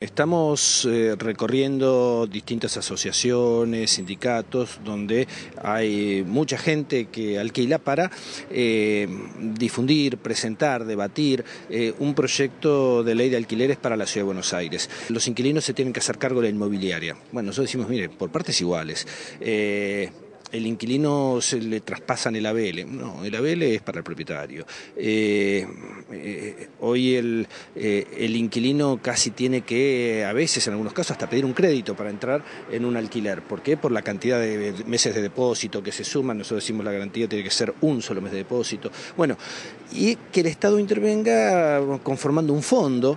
Estamos recorriendo distintas asociaciones, sindicatos, donde hay mucha gente que alquila para difundir, presentar, debatir un proyecto de ley de alquileres para la Ciudad de Buenos Aires. Los inquilinos se tienen que hacer cargo de la inmobiliaria. Bueno, nosotros decimos, mire, por partes iguales. El inquilino se le traspasan el ABL. No, el ABL es para el propietario. Hoy el inquilino casi tiene que, a veces, en algunos casos, hasta pedir un crédito para entrar en un alquiler. ¿Por qué? Por la cantidad de meses de depósito que se suman. Nosotros decimos la garantía tiene que ser un solo mes de depósito. Bueno, y que el Estado intervenga conformando un fondo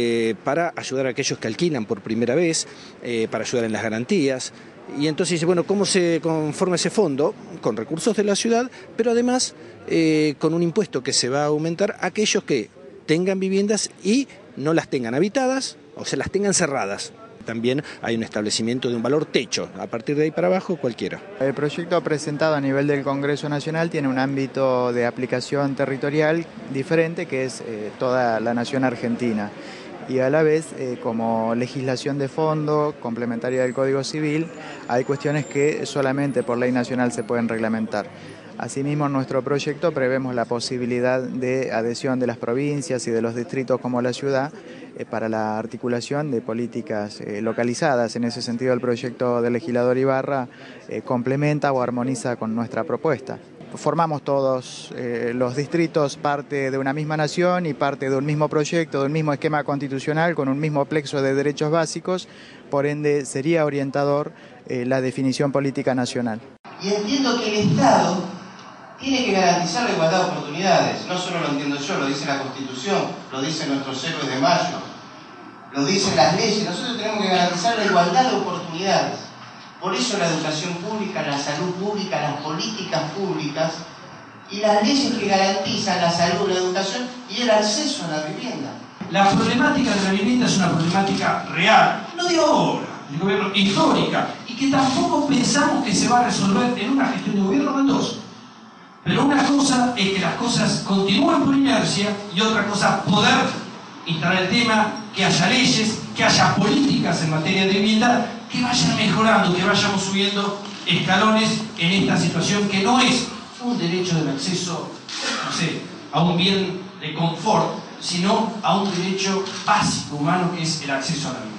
para ayudar a aquellos que alquilan por primera vez, para ayudar en las garantías. Y entonces dice, bueno, ¿cómo se conforma ese fondo? Con recursos de la ciudad, pero además con un impuesto que se va a aumentar a aquellos que tengan viviendas y no las tengan habitadas o se las tengan cerradas. También hay un establecimiento de un valor techo, a partir de ahí para abajo cualquiera. El proyecto presentado a nivel del Congreso Nacional tiene un ámbito de aplicación territorial diferente, que es toda la nación argentina. Y a la vez, como legislación de fondo, complementaria del Código Civil, hay cuestiones que solamente por ley nacional se pueden reglamentar. Asimismo, en nuestro proyecto prevemos la posibilidad de adhesión de las provincias y de los distritos como la ciudad para la articulación de políticas localizadas. En ese sentido, el proyecto del legislador Ibarra complementa o armoniza con nuestra propuesta. Formamos todos los distritos parte de una misma nación y parte de un mismo proyecto, de un mismo esquema constitucional con un mismo plexo de derechos básicos, por ende sería orientador la definición política nacional. Y entiendo que el Estado tiene que garantizar la igualdad de oportunidades. No solo lo entiendo yo, lo dice la Constitución, lo dicen nuestros héroes de mayo, lo dicen las leyes. Nosotros tenemos que garantizar la igualdad de oportunidades. Por eso la educación pública, la salud pública, las políticas públicas y las leyes que garantizan la salud, la educación y el acceso a la vivienda. La problemática de la vivienda es una problemática real, no de ahora, del gobierno, histórica, y que tampoco pensamos que se va a resolver en una gestión de gobierno o en dos. Pero una cosa es que las cosas continúen por inercia y otra cosa poder instalar el tema, que haya leyes, que haya políticas en materia de vivienda que vayan mejorando, que vayamos subiendo escalones en esta situación que no es un derecho del acceso, no sé, a un bien de confort, sino a un derecho básico humano que es el acceso a la vivienda.